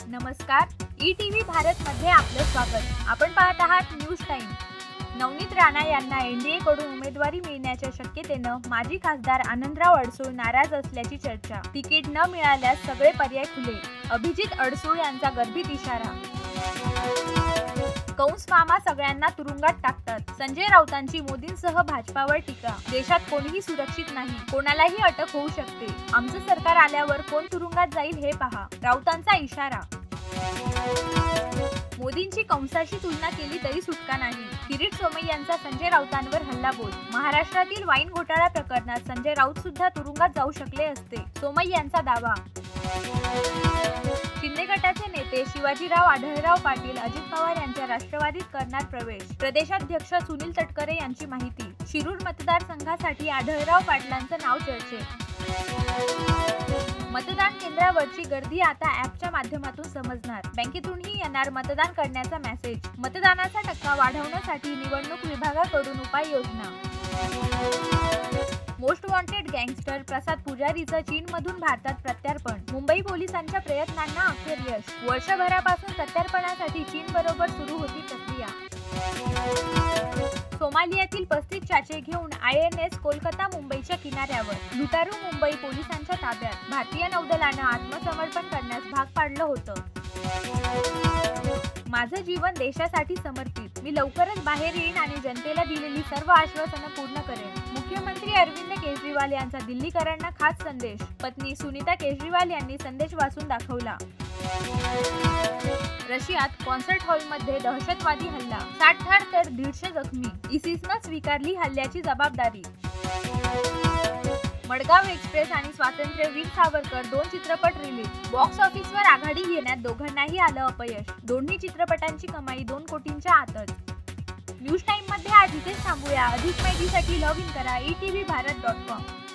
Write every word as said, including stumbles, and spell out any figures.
नमस्कार, E TV Bharat मध्ये आपलं स्वागत। आपण पाहत आहात न्यूज टाइम। नवनीत राणा यांना एनडीए कडून उमेदवारी मिळण्याच्या शक्यतेनं माजी खासदार आनंदराव अडसूळ नाराज असल्याची चर्चा। तिकीट न मिळाल्यास सगळे पर्याय खुले, अभिजित अडसूळ यांचा गर्भित इशारा। कंस मामा सगळ्यांना तुरुंगात टाकतात, संजय राऊतांची मोदींसह भाजपावर टीका। देशात कोणीही सुरक्षित नाही, कोणालाही अटक होऊ शकते। आमचं सरकार आल्यावर कोण तुरुंगात जाईल हे पहा, राऊतांचा इशारा। मोदींची कंसाशी तुलना केली तरी सुटका नाही, किरीट सोमय्यांचा संजय राऊतांवर हल्लाबोल। महाराष्ट्रातील वाईन घोटाळा प्रकरणात संजय राऊत सुद्धा तुरुंगात जाऊ शकले असते, सोमय्यांचा दावा। शिंदे गटाचे नेते शिवाजीराव आढळराव पाटील अजित पवार यांच्या राष्ट्रवादीत करणार प्रवेश। प्रदेशाध्यक्ष सुनील तटकरे यांची माहिती। शिरूर मतदारसंघासाठी आढळराव पाटलांचं नाव चर्चेत। मतदान केंद्रावरची गर्दी आता ॲपच्या माध्यमातून समजणार, बँकेतूनही येणार मतदान करण्याचा मेसेज। मतदानाचा टक्का वाढवण्यासाठी निवडणूक विभागाकडून उपाययोजना। मोस्ट वॉन्टेड गँगस्टर प्रसाद पुजारीचं चीनमधून भारतात प्रत्यार्पण। मुंबई पोलिसांच्या प्रयत्नांना अखेर यश। वर्षभरापासून प्रत्यार्पणासाठी चीनबरोबर सुरू होती प्रक्रिया। सोमालियातील पस्तीस चाचे घेऊन आय एन एस कोलकाता मुंबईच्या किनाऱ्यावर। लुटारू मुंबई पोलिसांच्या ताब्यात। भारतीय नौदलानं आत्मसमर्पण करण्यास भाग पाडलं होतं। माझं जीवन देशासाठी समर्पित, मी लवकरच बाहेर येईन आणि जनतेला दिलेली सर्व आश्वासनं पूर्ण करेन। मुख्यमंत्री अरविंद केजरीवाल यांचा दिल्लीकरांना खास संदेश। पत्नी सुनीता केजरीवाल यांनी संदेश वाचून दाखवला। रशियात कॉन्सर्ट हॉलमध्ये दहशतवादी हल्ला, साठ ठार तर दीडशे जखमी। इसिसनं स्वीकारली हल्ल्याची जबाबदारी। मडगाव एक्सप्रेस आणि स्वातंत्र्यवीर सावरकर दोन चित्रपट रिलीज। बॉक्स ऑफिसवर आघाडी घेण्यात दोघांनाही आलं अपयश। दोन्ही चित्रपटांची कमाई दोन कोटींच्या आतच। न्यूज टाइम मध्ये आज इथेच थांबूया। अधिक माहितीसाठी लॉग इन करा E T V Bharat dot com.